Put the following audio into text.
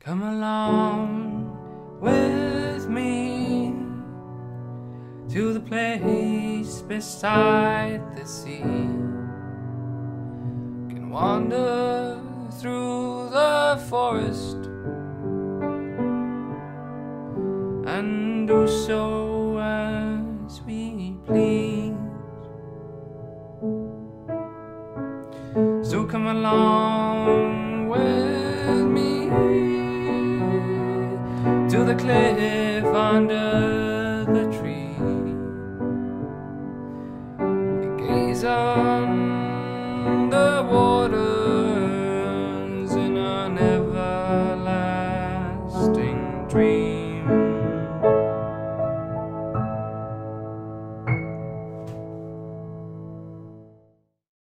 Come along with me to the place beside the sea. Can wander through the forest and do so as we please. So come along with me to the cliff under the tree. Gaze on the water